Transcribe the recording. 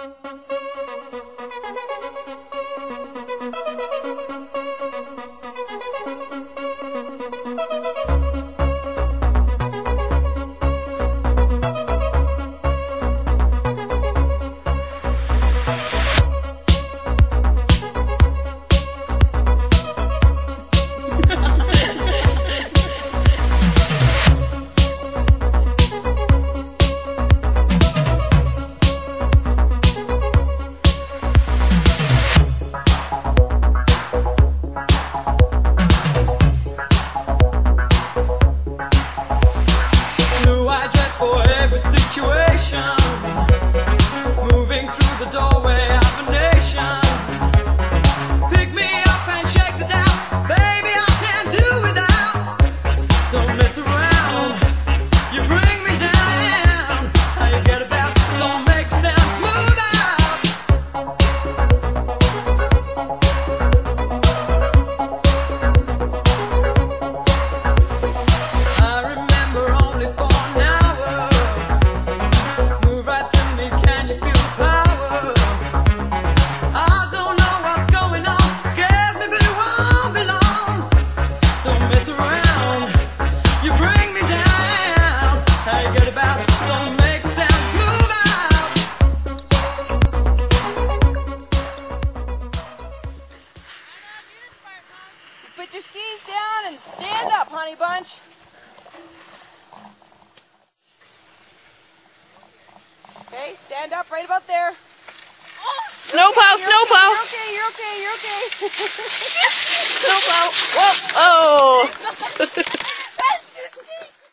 For every situation, moving through the doorway of a nation. Pick me up and shake the doubt, baby, I can't do without. Don't mess around, you bring me down. How you get about, don't make a sound, smooth out. I remember only for now. Put your skis down and stand up, honey bunch. Okay, stand up right about there. Snowplow, snowplow. You're okay, you're okay, you're okay. Snowplow. Whoa. Oh. That's just neat.